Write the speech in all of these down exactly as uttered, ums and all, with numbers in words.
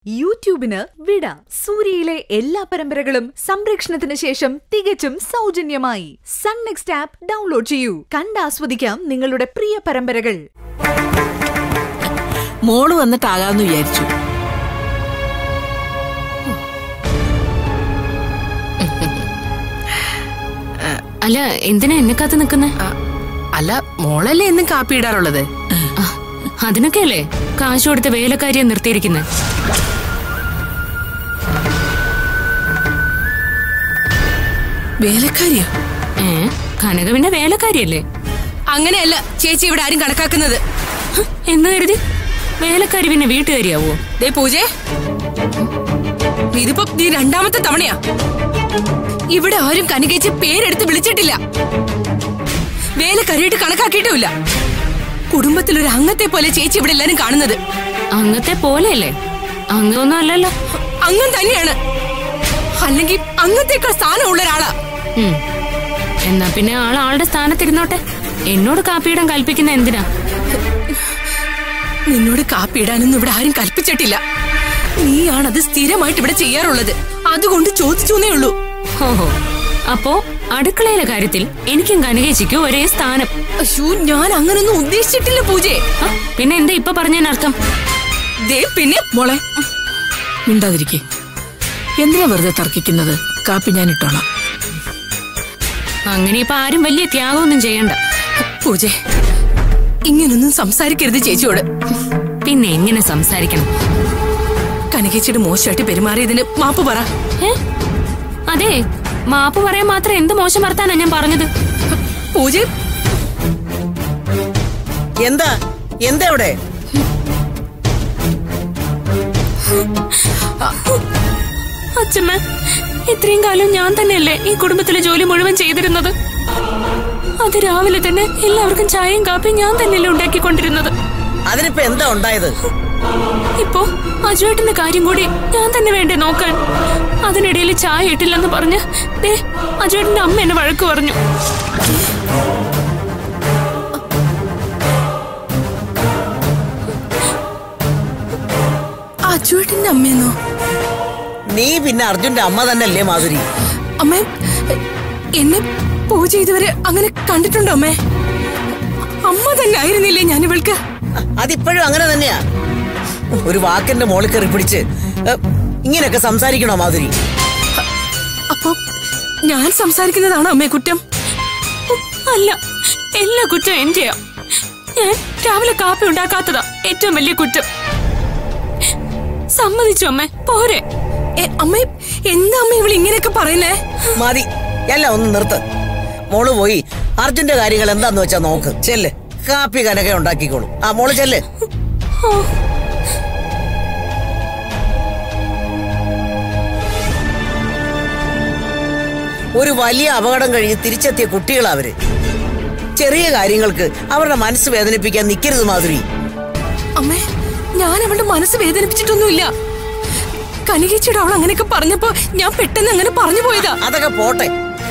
യൂട്യൂബിന് വിട. സൂര്യയിലെ എല്ലാ പരമ്പരകളും സംരക്ഷണത്തിന് ശേഷം തികച്ചും സൗജന്യമായി സൺ നെക്സ്റ്റ് ആപ്പ് ഡൗൺലോഡ് ചെയ്യൂ. കണ്ടാസ്വദിക്കാം നിങ്ങളുടെ പ്രിയ പരമ്പരകൾ. മോള് വന്നിട്ടാകാന്ന് വിചാരിച്ചു. അല്ല, എന്തിനാ എന്നെ കാത്ത് നിക്കുന്നേ? അല്ല, മോളല്ലേ എന്നും കാപ്പി ഇടാറുള്ളത്. അതിനൊക്കെയല്ലേ കാശ് കൊടുത്ത വേലക്കാരിയെ നിർത്തിയിരിക്കുന്നെ. വേലക്കാരിയോ? ഏ കനകവിന്റെ വേലക്കാരിയല്ലേ? അങ്ങനെയല്ല ചേച്ചി ഇവിടെ ആരും കണക്കാക്കുന്നത്. എന്ന് കരുതി വേലക്കാരി പിന്നെ വീട്ടുകാരിയാവോ? ദേ പൂജേ, ഇതിപ്പോ നീ രണ്ടാമത്തെ തവണയാ. ഇവിടെ ആരും കനകേച്ചി പേരെടുത്ത് വിളിച്ചിട്ടില്ല, വേലക്കാരിയായിട്ട് കണക്കാക്കിയിട്ടുമില്ല. കുടുംബത്തിലൊരു അംഗത്തെ പോലെ ചേച്ചി ഇവിടെ എല്ലാരും കാണുന്നത്. അംഗത്തെ പോലെയല്ലേ? അംഗമൊന്നും അല്ലല്ലോ. അംഗം തന്നെയാണ്, അല്ലെങ്കിൽ അംഗത്തേക്കാൾ സ്ഥാനമുള്ള ഒരാളാ. എന്നാ പിന്നെ ആൾ ആളുടെ സ്ഥാനത്തിരുന്നോട്ടെ. എന്നോട് കാപ്പിയിടാൻ കൽപ്പിക്കുന്ന എന്തിനാ? നിന്നോട് കാപ്പിയിടാനൊന്നും ഇവിടെ ആരും കൽപ്പിച്ചിട്ടില്ല. നീയാണത് സ്ഥിരമായിട്ട് ഇവിടെ ചെയ്യാറുള്ളത്, അതുകൊണ്ട് ചോദിച്ചേ ഉള്ളൂ. ഓഹോ, അപ്പോ അടുക്കളയിലെ കാര്യത്തിൽ എനിക്കും കനകേച്ചിക്കും ഒരേ സ്ഥാനം. അയ്യോ, ഞാൻ അങ്ങനൊന്നും ഉദ്ദേശിച്ചിട്ടില്ല പൂജേ. പിന്നെ എന്താ ഇപ്പൊ പറഞ്ഞതിനർത്ഥം? ദേ പിന്നെ മോളെ മിണ്ടാതിരിക്കേ. എന്തിനാ വെറുതെ തർക്കിക്കുന്നത്? കാപ്പി ഞാൻ ഇട്ടോളാം. അങ്ങനെ ഇപ്പൊ ആരും വലിയ ത്യാഗമൊന്നും ചെയ്യണ്ട. പൂജേ, ഇങ്ങനൊന്നും സംസാരിക്കരുത് ചേച്ചിയോട്. പിന്നെ എങ്ങനെ സംസാരിക്കണം? കനകേച്ചിയുടെ മോശമായിട്ട് പെരുമാറിയതിന് മാപ്പ് പറ. അതെ, മാപ്പ് പറയാൻ മാത്രം എന്ത് മോശം വർത്താനാ ഞാൻ പറഞ്ഞത്? പൂജ, എന്താ എന്താ ഇവിടെ? അച്ഛമ്മ, ഇത്രയും കാലം ഞാൻ തന്നെയല്ലേ ഈ കുടുംബത്തിലെ ജോലി മുഴുവൻ ചെയ്തിരുന്നത്. അത് രാവിലെ തന്നെ എല്ലാവർക്കും ചായയും കാപ്പിയും ഞാൻ തന്നെയല്ലേ ഉണ്ടാക്കിക്കൊണ്ടിരുന്നത്. അതിനിപ്പോ എന്താ ഉണ്ടായത്? ഇപ്പോ അജുവേട്ടന്റെ കാര്യം കൂടി ഞാൻ തന്നെ വേണ്ടേ നോക്കാൻ? അതിനിടയിൽ ചായ ഇട്ടില്ലെന്ന് പറഞ്ഞ് ദേ അജുവേട്ടന്റെ അമ്മ എന്നെ വഴക്ക് പറഞ്ഞു. അജുവേട്ടന്റെ അമ്മയെന്നോ? നീ പിന്നെ അർജുന്റെ അമ്മ തന്നെയല്ലേ മാധുരി? അമ്മേ, എന്നെ പൂജ ഇതുവരെ അങ്ങനെ കണ്ടിട്ടുണ്ടോ അമ്മേ? അമ്മ തന്നെ ആയിരുന്നില്ലേ ഞാൻ ഇവൾക്ക്? അതിപ്പോഴും അങ്ങനെ തന്നെയാ. ഒരു വാക്കിന്റെ മോളിൽ കയറി പിടിച്ച് ഇങ്ങനെയൊക്കെ സംസാരിക്കണോ മാധുരി? അപ്പൊ ഞാൻ സംസാരിക്കുന്നതാണോ അമ്മേ കുറ്റം? അല്ല, എല്ലാ കുറ്റം എന്റെയാ. ഞാൻ രാവിലെ കാപ്പി ഉണ്ടാക്കാത്തതാ ഏറ്റവും വലിയ കുറ്റം. സമ്മതിച്ചു അമ്മേ, പോരെ? അമ്മേ, എന്താ അമ്മ ഇവള് ഇങ്ങനെയൊക്കെ പറയുന്നേ? മതി, എല്ലാം ഒന്ന് നിർത്ത്. മോള് പോയി അർജുന്റെ കാര്യങ്ങൾ എന്താന്ന് വെച്ചാ നോക്ക്. ചെല്ല്, കാപ്പി കനക ഉണ്ടാക്കിക്കോളൂ. ആ മോള് ചെല്ല്. ഒരു വലിയ അപകടം കഴിഞ്ഞ് തിരിച്ചെത്തിയ കുട്ടികളാ അവര്. ചെറിയ കാര്യങ്ങൾക്ക് അവരുടെ മനസ്സ് വേദനിപ്പിക്കാൻ നിൽക്കരുത് മാധുരി. അമ്മേ, ഞാൻ അവളുടെ മനസ്സ് വേദനിപ്പിച്ചിട്ടൊന്നുമില്ല. കനകേച്ചിയുടെ അവൾ അങ്ങനെയൊക്കെ പറഞ്ഞപ്പോ ഞാൻ പെട്ടെന്ന് അങ്ങനെ പറഞ്ഞു പോയതാ. അതൊക്കെ പോട്ടെ.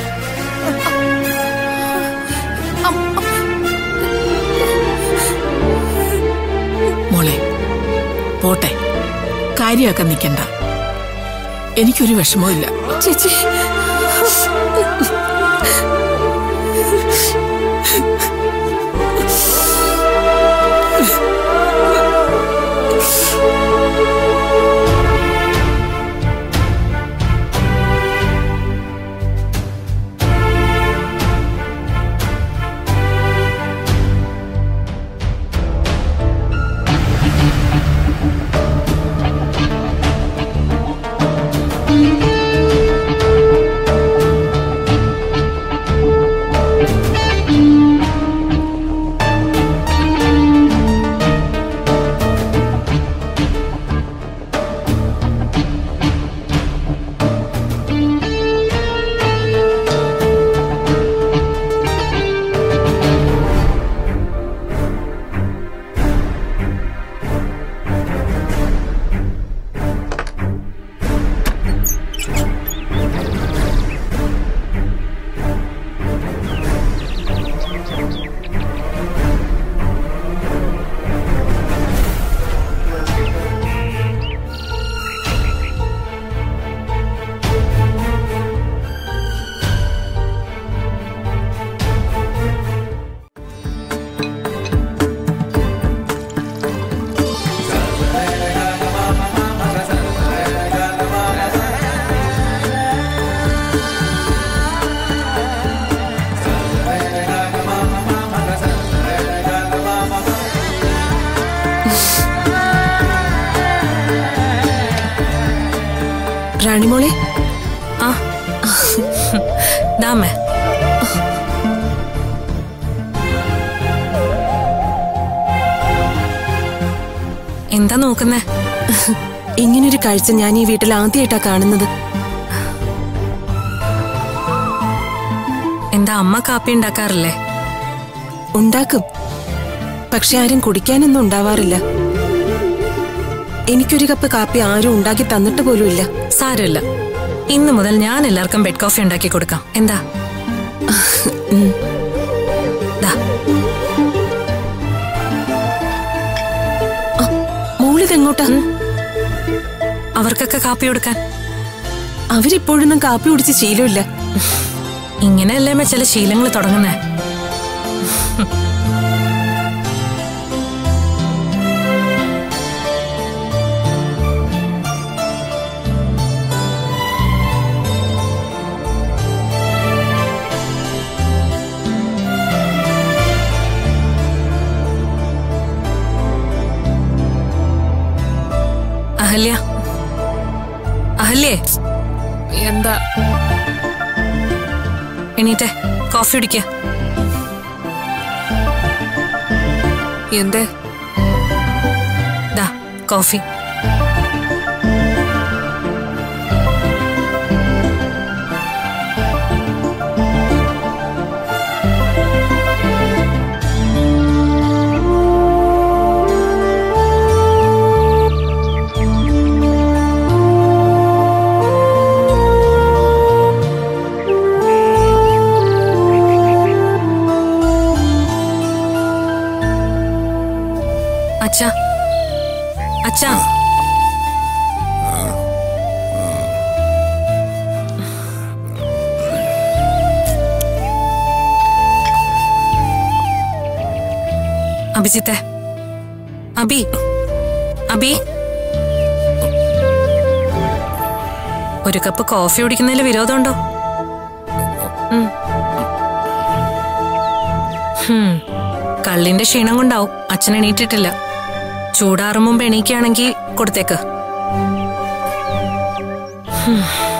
മോളെ പോട്ടെ, കാര്യമാക്കാൻ നിൽക്കണ്ട. എനിക്കൊരു വിഷമവും ഇല്ല ചേച്ചി. റാണിമോളെ. ആ ദാമേ. എന്താ നോക്കുന്നേ? ഇങ്ങനൊരു കാഴ്ച ഞാൻ ഈ വീട്ടിൽ ആദ്യമായിട്ടാ കാണുന്നത്. എന്താ അമ്മ കാപ്പി ഉണ്ടാക്കാറില്ലേ? ഉണ്ടാക്കും, പക്ഷെ ആരും കുടിക്കാനൊന്നും ഉണ്ടാവാറില്ല. എനിക്കൊരു കപ്പ് കാപ്പി ആരും ഉണ്ടാക്കി തന്നിട്ട് പോലുമില്ല. സാരമില്ല, ഇന്നു മുതൽ ഞാൻ എല്ലാവർക്കും ബെഡ് കോഫി ഉണ്ടാക്കി കൊടുക്കാം. എന്താ? മോളിതെങ്ങോട്ടാ? അവർക്കൊക്കെ കാപ്പി കൊടുക്കാൻ. അവരിപ്പോഴൊന്നും കാപ്പി കുടിച്ച് ശീലമില്ല. ഇങ്ങനെയല്ലേ ചില ശീലങ്ങൾ തുടങ്ങുന്നേ. അഹല്യ, അഹല്യേ. എന്താ? എണീറ്റേ, കോഫി കുടിക്ക. എന്തേ? ദാ കോഫി. അച്ഛാ, അച്ഛാ. അഭിജിത്തെ, അബി, അബി, ഒരു കപ്പ് കോഫി കുടിക്കുന്നതിൽ വിരോധമുണ്ടോ? കള്ളിന്റെ ക്ഷീണം കൊണ്ടാവും അച്ഛൻ എണീറ്റിട്ടില്ല. ചൂടാറും മുമ്പ് എണീക്കുകയാണെങ്കിൽ കൊടുത്തേക്ക്.